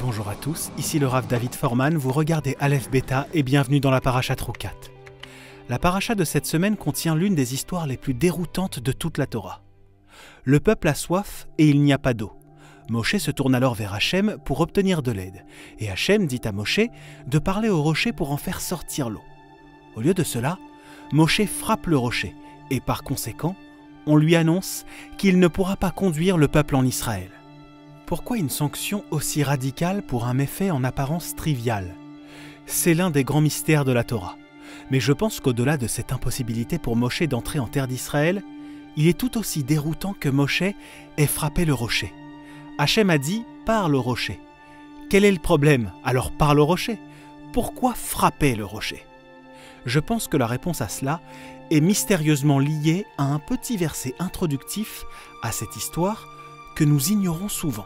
Bonjour à tous, ici le Rav David Forman, vous regardez Aleph Beta et bienvenue dans la Parashat Roukat. La Parashat de cette semaine contient l'une des histoires les plus déroutantes de toute la Torah. Le peuple a soif et il n'y a pas d'eau. Moshe se tourne alors vers Hachem pour obtenir de l'aide, et Hachem dit à Moshe de parler au rocher pour en faire sortir l'eau. Au lieu de cela, Moshe frappe le rocher, et par conséquent, on lui annonce qu'il ne pourra pas conduire le peuple en Israël. Pourquoi une sanction aussi radicale pour un méfait en apparence trivial? C'est l'un des grands mystères de la Torah. Mais je pense qu'au-delà de cette impossibilité pour Moshe d'entrer en terre d'Israël, il est tout aussi déroutant que Moshe ait frappé le rocher. Hachem a dit « parle au rocher ». Quel est le problème? Alors parle au rocher. Pourquoi frapper le rocher? Je pense que la réponse à cela est mystérieusement liée à un petit verset introductif à cette histoire que nous ignorons souvent.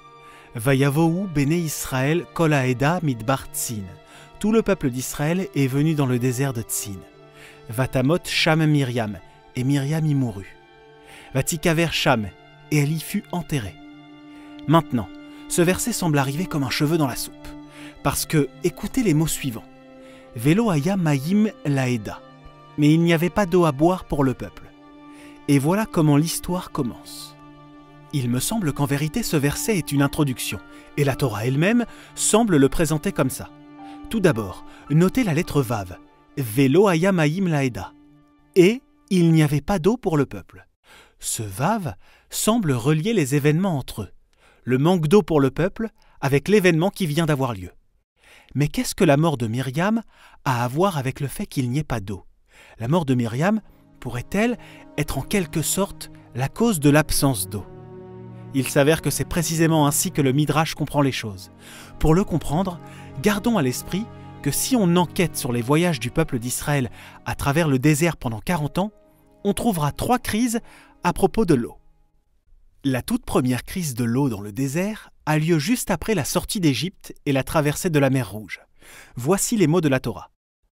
Vayavohu bene Israël kol haeda midbar Tzin. Tout le peuple d'Israël est venu dans le désert de Tzin. Vatamot Sham Myriam, et Myriam y mourut. Vatikaver Sham, et elle y fut enterrée. Maintenant, ce verset semble arriver comme un cheveu dans la soupe, parce que, écoutez les mots suivants. Velo haya mayim laeda. Mais il n'y avait pas d'eau à boire pour le peuple. Et voilà comment l'histoire commence. Il me semble qu'en vérité ce verset est une introduction, et la Torah elle-même semble le présenter comme ça. Tout d'abord, notez la lettre Vav, Velo haya mayim laeda. Et il n'y avait pas d'eau pour le peuple. Ce Vav semble relier les événements entre eux. Le manque d'eau pour le peuple avec l'événement qui vient d'avoir lieu. Mais qu'est-ce que la mort de Myriam a à voir avec le fait qu'il n'y ait pas d'eau? La mort de Myriam pourrait-elle être en quelque sorte la cause de l'absence d'eau? Il s'avère que c'est précisément ainsi que le Midrash comprend les choses. Pour le comprendre, gardons à l'esprit que si on enquête sur les voyages du peuple d'Israël à travers le désert pendant 40 ans, on trouvera 3 crises à propos de l'eau. La toute première crise de l'eau dans le désert a lieu juste après la sortie d'Égypte et la traversée de la mer Rouge. Voici les mots de la Torah.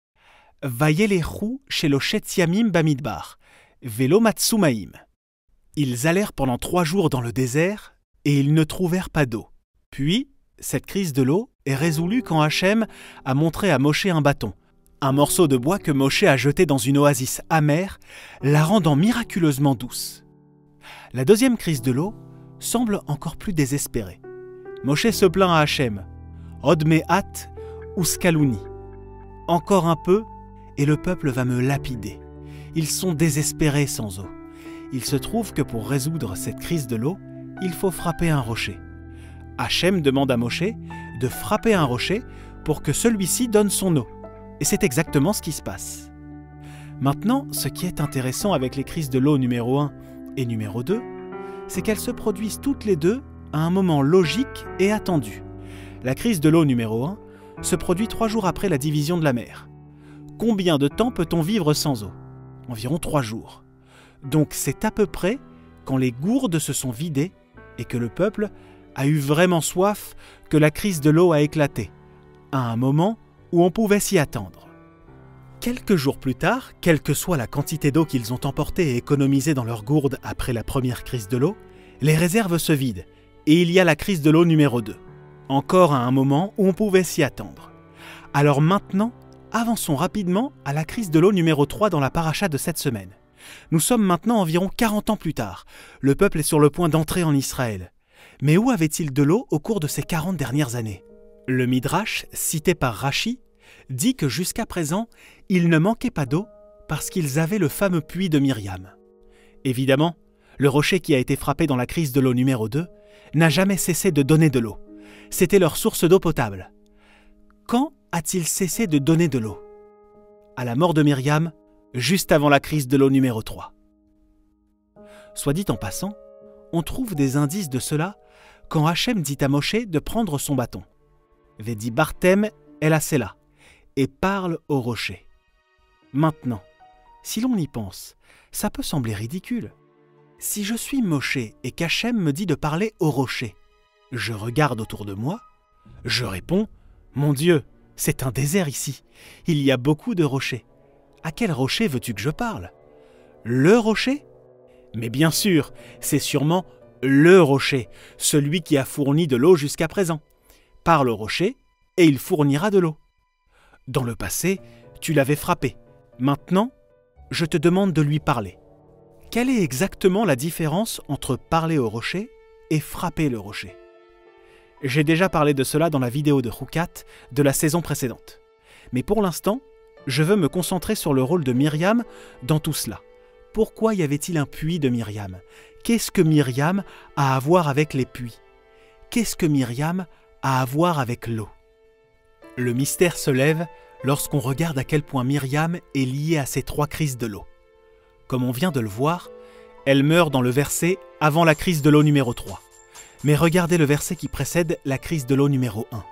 Vayelechu shelo shetziamim bamidbar, velo matsumaim. Ils allèrent pendant 3 jours dans le désert et ils ne trouvèrent pas d'eau. Puis, cette crise de l'eau est résolue quand Hachem a montré à Moshe un bâton, un morceau de bois que Moshe a jeté dans une oasis amère, la rendant miraculeusement douce. La deuxième crise de l'eau semble encore plus désespérée. Moshe se plaint à Hachem. Od me'at uskaluni. Encore un peu et le peuple va me lapider. Ils sont désespérés sans eau. Il se trouve que pour résoudre cette crise de l'eau, il faut frapper un rocher. Hachem demande à Moshe de frapper un rocher pour que celui-ci donne son eau. Et c'est exactement ce qui se passe. Maintenant, ce qui est intéressant avec les crises de l'eau numéro 1 et numéro 2, c'est qu'elles se produisent toutes les deux à un moment logique et attendu. La crise de l'eau numéro 1 se produit 3 jours après la division de la mer. Combien de temps peut-on vivre sans eau? Environ 3 jours. Donc c'est à peu près quand les gourdes se sont vidées et que le peuple a eu vraiment soif que la crise de l'eau a éclaté, à un moment où on pouvait s'y attendre. Quelques jours plus tard, quelle que soit la quantité d'eau qu'ils ont emportée et économisée dans leurs gourdes après la première crise de l'eau, les réserves se vident et il y a la crise de l'eau numéro 2, encore à un moment où on pouvait s'y attendre. Alors maintenant, avançons rapidement à la crise de l'eau numéro 3 dans la paracha de cette semaine. Nous sommes maintenant environ 40 ans plus tard. Le peuple est sur le point d'entrer en Israël. Mais où avait-il de l'eau au cours de ces 40 dernières années? Le Midrash, cité par Rashi, dit que jusqu'à présent, il ne manquait pas d'eau parce qu'ils avaient le fameux puits de Myriam. Évidemment, le rocher qui a été frappé dans la crise de l'eau numéro 2 n'a jamais cessé de donner de l'eau. C'était leur source d'eau potable. Quand a-t-il cessé de donner de l'eau? À la mort de Myriam, juste avant la crise de l'eau numéro 3. Soit dit en passant, on trouve des indices de cela quand Hachem dit à Moshe de prendre son bâton. Vedi bartem el asela, et parle au rocher. Maintenant, si l'on y pense, ça peut sembler ridicule. Si je suis Moshe et qu'Hachem me dit de parler au rocher, je regarde autour de moi, je réponds « Mon Dieu, c'est un désert ici, il y a beaucoup de rochers. À quel rocher veux-tu que je parle? Le rocher? Mais bien sûr, c'est sûrement le rocher, celui qui a fourni de l'eau jusqu'à présent. parle au rocher et il fournira de l'eau. Dans le passé, tu l'avais frappé. Maintenant, je te demande de lui parler. Quelle est exactement la différence entre parler au rocher et frapper le rocher? J'ai déjà parlé de cela dans la vidéo de Roukat de la saison précédente. Mais pour l'instant, je veux me concentrer sur le rôle de Myriam dans tout cela. Pourquoi y avait-il un puits de Myriam? Qu'est-ce que Myriam a à voir avec les puits? Qu'est-ce que Myriam a à voir avec l'eau? Le mystère se lève lorsqu'on regarde à quel point Myriam est liée à ces 3 crises de l'eau. Comme on vient de le voir, elle meurt dans le verset avant la crise de l'eau numéro 3. Mais regardez le verset qui précède la crise de l'eau numéro 1.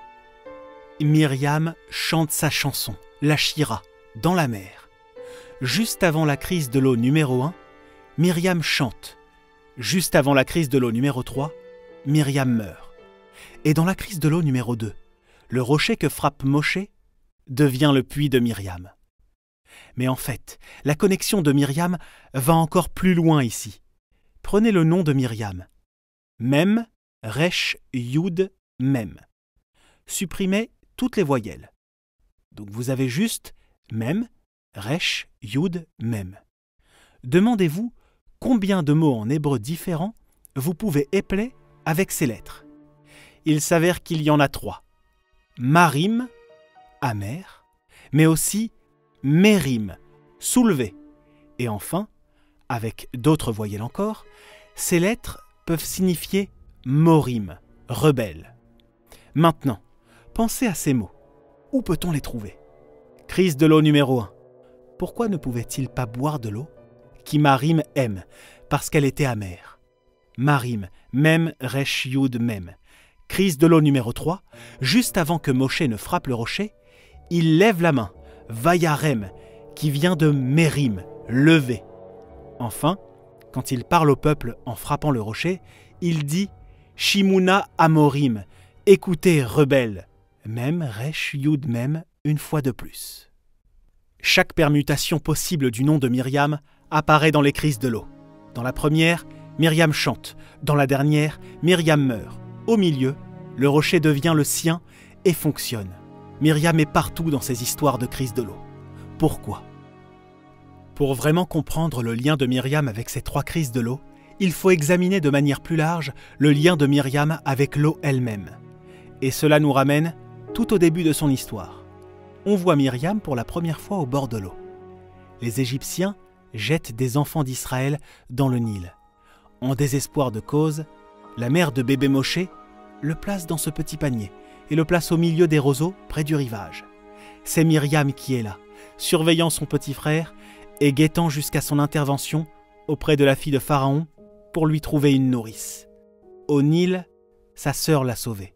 Myriam chante sa chanson, la Shira, dans la mer. Juste avant la crise de l'eau numéro 1, Myriam chante. Juste avant la crise de l'eau numéro 3, Myriam meurt. Et dans la crise de l'eau numéro 2, le rocher que frappe Moshe devient le puits de Myriam. Mais en fait, la connexion de Myriam va encore plus loin ici. Prenez le nom de Myriam. Mem, Resh, Yud, Mem. Supprimez toutes les voyelles. Donc vous avez juste Mem, Resh, Yud, Mem. Demandez-vous combien de mots en hébreu différents vous pouvez épeler avec ces lettres. Il s'avère qu'il y en a 3. Marim, amer, mais aussi Mérim, soulevé. Et enfin, avec d'autres voyelles encore, ces lettres peuvent signifier Morim, rebelle. Maintenant, pensez à ces mots. Où peut-on les trouver? Crise de l'eau numéro 1. Pourquoi ne pouvait-il pas boire de l'eau qui Marim aime, parce qu'elle était amère? Marim, Mem, Resh, Yud, Mem. Crise de l'eau numéro 3. Juste avant que Moshe ne frappe le rocher, il lève la main, Vayarem, qui vient de Mérim, lever. Enfin, quand il parle au peuple en frappant le rocher, il dit Shimuna Amorim, écoutez, rebelles. Mem, Resh, Yud, Mem, une fois de plus. Chaque permutation possible du nom de Myriam apparaît dans les crises de l'eau. Dans la première, Myriam chante. Dans la dernière, Myriam meurt. Au milieu, le rocher devient le sien et fonctionne. Myriam est partout dans ces histoires de crise de l'eau. Pourquoi? Pour vraiment comprendre le lien de Myriam avec ces 3 crises de l'eau, il faut examiner de manière plus large le lien de Myriam avec l'eau elle-même. Et cela nous ramène tout au début de son histoire. On voit Myriam pour la première fois au bord de l'eau. Les Égyptiens jettent des enfants d'Israël dans le Nil. En désespoir de cause, la mère de bébé Moshe le place dans ce petit panier et le place au milieu des roseaux près du rivage. C'est Myriam qui est là, surveillant son petit frère et guettant jusqu'à son intervention auprès de la fille de Pharaon pour lui trouver une nourrice. Au Nil, sa sœur l'a sauvé.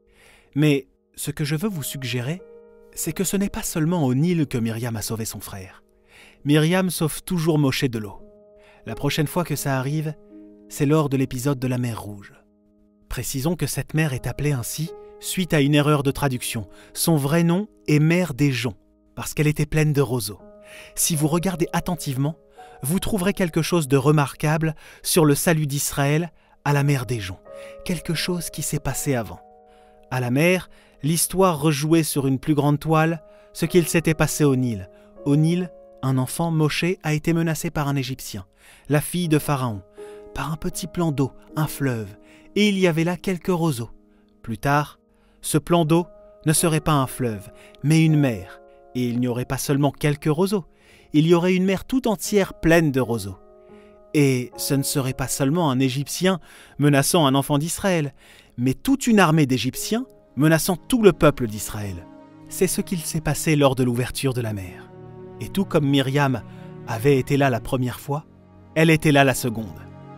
Mais ce que je veux vous suggérer, c'est que ce n'est pas seulement au Nil que Myriam a sauvé son frère. Myriam sauve toujours Moshe de l'eau. La prochaine fois que ça arrive, c'est lors de l'épisode de la mer Rouge. Précisons que cette mer est appelée ainsi suite à une erreur de traduction. Son vrai nom est mer des joncs, parce qu'elle était pleine de roseaux. Si vous regardez attentivement, vous trouverez quelque chose de remarquable sur le salut d'Israël à la mer des joncs, quelque chose qui s'est passé avant. À la mer, l'histoire rejouait sur une plus grande toile ce qu'il s'était passé au Nil. Au Nil, un enfant, Moshe, a été menacé par un Égyptien, la fille de Pharaon, par un petit plan d'eau, un fleuve, et il y avait là quelques roseaux. Plus tard, ce plan d'eau ne serait pas un fleuve, mais une mer, et il n'y aurait pas seulement quelques roseaux, il y aurait une mer tout entière pleine de roseaux. Et ce ne serait pas seulement un Égyptien menaçant un enfant d'Israël, mais toute une armée d'Égyptiens menaçant tout le peuple d'Israël. C'est ce qu'il s'est passé lors de l'ouverture de la mer. Et tout comme Myriam avait été là la première fois, elle était là la seconde.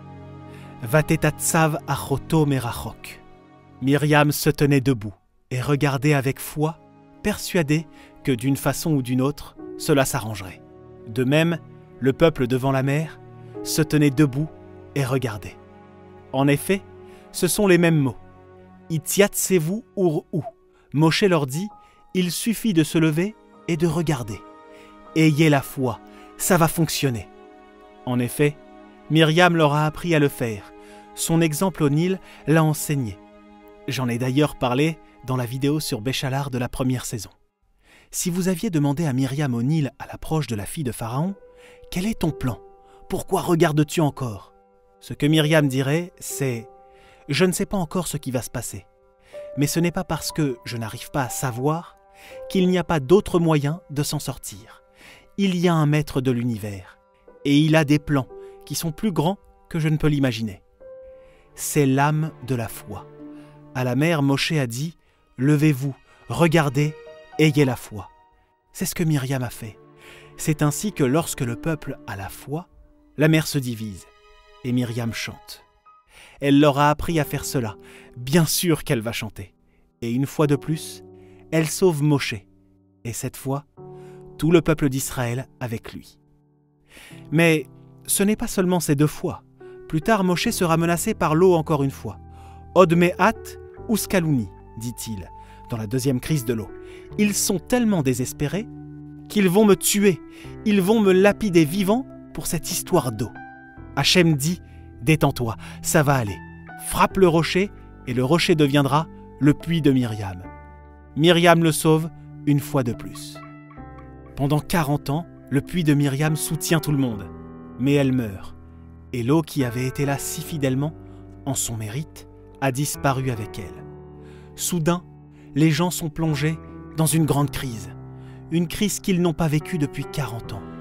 Vatetatsav achoto merachok. Myriam se tenait debout et regardait avec foi, persuadée que d'une façon ou d'une autre, cela s'arrangerait. De même, le peuple devant la mer se tenait debout et regardait. En effet, ce sont les mêmes mots. Itziatsevu ur-u. Moshe leur dit, il suffit de se lever et de regarder. Ayez la foi, ça va fonctionner. En effet, Myriam leur a appris à le faire. Son exemple au Nil l'a enseigné. J'en ai d'ailleurs parlé dans la vidéo sur Béchalar de la première saison. Si vous aviez demandé à Myriam au Nil à l'approche de la fille de Pharaon « Quel est ton plan? Pourquoi regardes-tu encore ?» Ce que Myriam dirait, c'est « Je ne sais pas encore ce qui va se passer. Mais ce n'est pas parce que je n'arrive pas à savoir qu'il n'y a pas d'autre moyen de s'en sortir. Il y a un maître de l'univers, et il a des plans qui sont plus grands que je ne peux l'imaginer. C'est l'âme de la foi. À la mère, Moshe a dit « Levez-vous, regardez, ayez la foi. » C'est ce que Myriam a fait. C'est ainsi que lorsque le peuple a la foi, la mer se divise, et Myriam chante. Elle leur a appris à faire cela. Bien sûr qu'elle va chanter. Et une fois de plus, elle sauve Moshe. Et cette fois, tout le peuple d'Israël avec lui. Mais ce n'est pas seulement ces deux fois. Plus tard, Moshe sera menacé par l'eau encore une fois. « Od me'at uskalouni » dit-il, dans la deuxième crise de l'eau. Ils sont tellement désespérés qu'ils vont me tuer. Ils vont me lapider vivant pour cette histoire d'eau. Hachem dit « Détends-toi, ça va aller. Frappe le rocher et le rocher deviendra le puits de Myriam. » Myriam le sauve une fois de plus. Pendant 40 ans, le puits de Myriam soutient tout le monde. Mais elle meurt. Et l'eau qui avait été là si fidèlement, en son mérite, a disparu avec elle. Soudain, les gens sont plongés dans une grande crise. Une crise qu'ils n'ont pas vécue depuis 40 ans.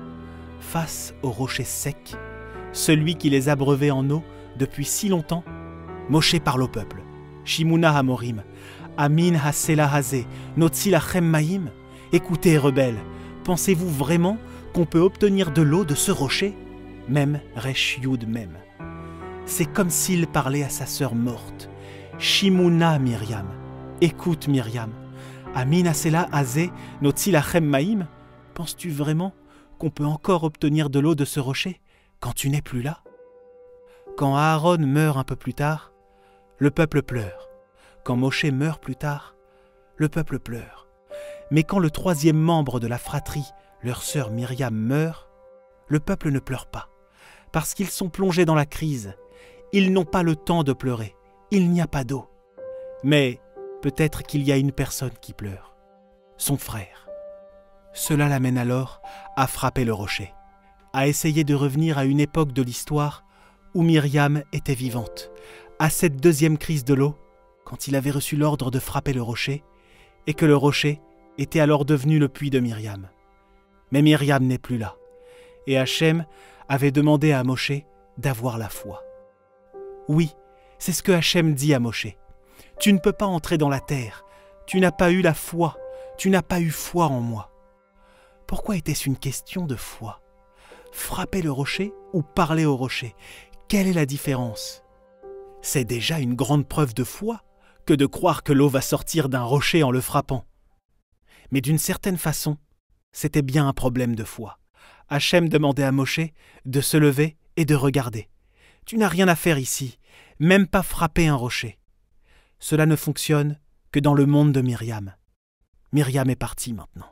Face au rocher sec, celui qui les abreuvait en eau depuis si longtemps, Moshe parle au peuple. Shimuna Hamorim, Amin Hasela Hazé, Notzi Lachem Maïm. Écoutez, rebelles, pensez-vous vraiment qu'on peut obtenir de l'eau de ce rocher? Même Resh Yud même. C'est comme s'il parlait à sa sœur morte. Shimuna Myriam. Écoute Myriam. Amin Hasela Hazé, Notzi Lachem Maïm. Penses-tu vraiment qu'on peut encore obtenir de l'eau de ce rocher quand tu n'es plus là? Quand Aaron meurt un peu plus tard, le peuple pleure. Quand Moshe meurt plus tard, le peuple pleure. Mais quand le troisième membre de la fratrie, leur sœur Myriam, meurt, le peuple ne pleure pas, parce qu'ils sont plongés dans la crise. Ils n'ont pas le temps de pleurer. Il n'y a pas d'eau. Mais peut-être qu'il y a une personne qui pleure. Son frère. Cela l'amène alors à frapper le rocher, à essayer de revenir à une époque de l'histoire où Myriam était vivante, à cette deuxième crise de l'eau, quand il avait reçu l'ordre de frapper le rocher, et que le rocher était alors devenu le puits de Myriam. Mais Myriam n'est plus là, et Hachem avait demandé à Moshe d'avoir la foi. Oui, c'est ce que Hachem dit à Moshe. Tu ne peux pas entrer dans la terre, tu n'as pas eu la foi, tu n'as pas eu foi en moi. Pourquoi était-ce une question de foi? Frapper le rocher ou parler au rocher? Quelle est la différence? C'est déjà une grande preuve de foi que de croire que l'eau va sortir d'un rocher en le frappant. Mais d'une certaine façon, c'était bien un problème de foi. Hachem demandait à Moshe de se lever et de regarder. Tu n'as rien à faire ici, même pas frapper un rocher. Cela ne fonctionne que dans le monde de Myriam. Myriam est partie maintenant.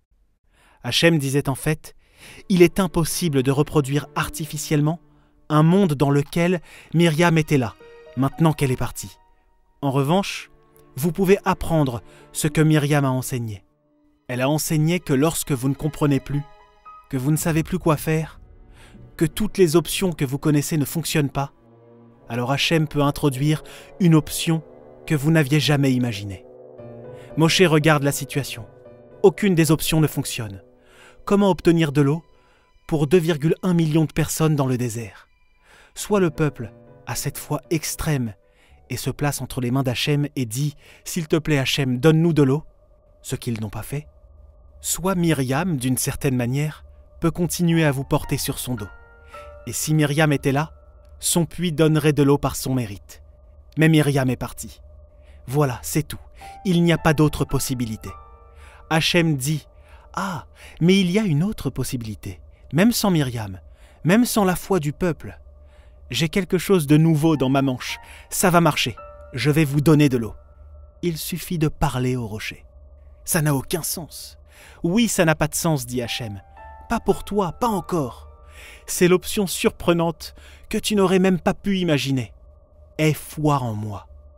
Hachem disait en fait, il est impossible de reproduire artificiellement un monde dans lequel Myriam était là, maintenant qu'elle est partie. En revanche, vous pouvez apprendre ce que Myriam a enseigné. Elle a enseigné que lorsque vous ne comprenez plus, que vous ne savez plus quoi faire, que toutes les options que vous connaissez ne fonctionnent pas, alors Hachem peut introduire une option que vous n'aviez jamais imaginée. Moshe regarde la situation. Aucune des options ne fonctionne. Comment obtenir de l'eau pour 2,1 millions de personnes dans le désert? Soit le peuple a cette foi extrême et se place entre les mains d'Hachem et dit « S'il te plaît Hachem, donne-nous de l'eau », ce qu'ils n'ont pas fait. Soit Myriam, d'une certaine manière, peut continuer à vous porter sur son dos. Et si Myriam était là, son puits donnerait de l'eau par son mérite. Mais Myriam est partie. Voilà, c'est tout. Il n'y a pas d'autre possibilité. Hachem dit « Ah, mais il y a une autre possibilité. Même sans Myriam, même sans la foi du peuple. J'ai quelque chose de nouveau dans ma manche. Ça va marcher. Je vais vous donner de l'eau. Il suffit de parler au rocher. » Ça n'a aucun sens. Oui, ça n'a pas de sens, dit Hachem. Pas pour toi, pas encore. C'est l'option surprenante que tu n'aurais même pas pu imaginer. Aie foi en moi.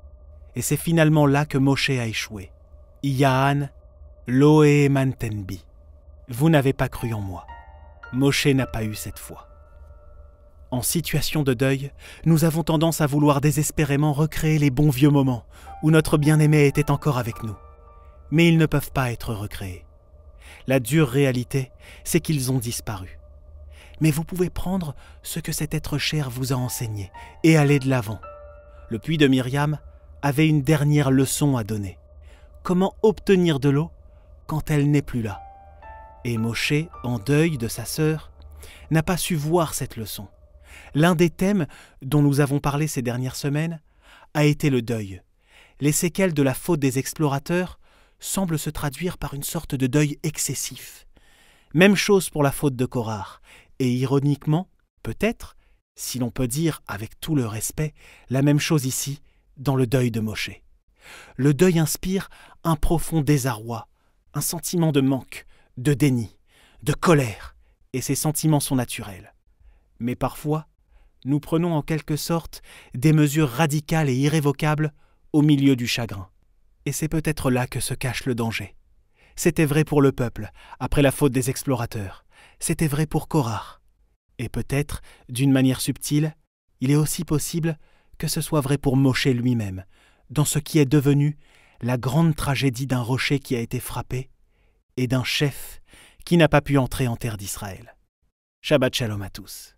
et c'est finalement là que Moshe a échoué. Iyaan, Loé Mantenbi. Vous n'avez pas cru en moi. Moshe n'a pas eu cette foi. En situation de deuil, nous avons tendance à vouloir désespérément recréer les bons vieux moments où notre bien-aimé était encore avec nous. Mais ils ne peuvent pas être recréés. La dure réalité, c'est qu'ils ont disparu. Mais vous pouvez prendre ce que cet être cher vous a enseigné et aller de l'avant. Le puits de Myriam avait une dernière leçon à donner. Comment obtenir de l'eau quand elle n'est plus là? Et Moshe, en deuil de sa sœur, n'a pas su voir cette leçon. L'un des thèmes dont nous avons parlé ces dernières semaines a été le deuil. Les séquelles de la faute des explorateurs semblent se traduire par une sorte de deuil excessif. Même chose pour la faute de Korah. Et ironiquement, peut-être, si l'on peut dire avec tout le respect, la même chose ici, dans le deuil de Moshe. Le deuil inspire un profond désarroi, un sentiment de manque, de déni, de colère, et ces sentiments sont naturels. Mais parfois, nous prenons en quelque sorte des mesures radicales et irrévocables au milieu du chagrin. Et c'est peut-être là que se cache le danger. C'était vrai pour le peuple, après la faute des explorateurs. C'était vrai pour Korah. Et peut-être, d'une manière subtile, il est aussi possible que ce soit vrai pour Moshe lui-même, dans ce qui est devenu la grande tragédie d'un rocher qui a été frappé et d'un chef qui n'a pas pu entrer en terre d'Israël. Shabbat Shalom à tous.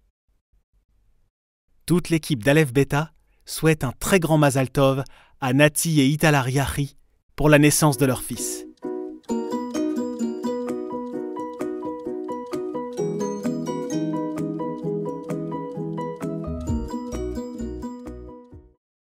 Toute l'équipe d'Aleph Beta souhaite un très grand Mazal Tov à Nati et Ital Ariachi pour la naissance de leur fils.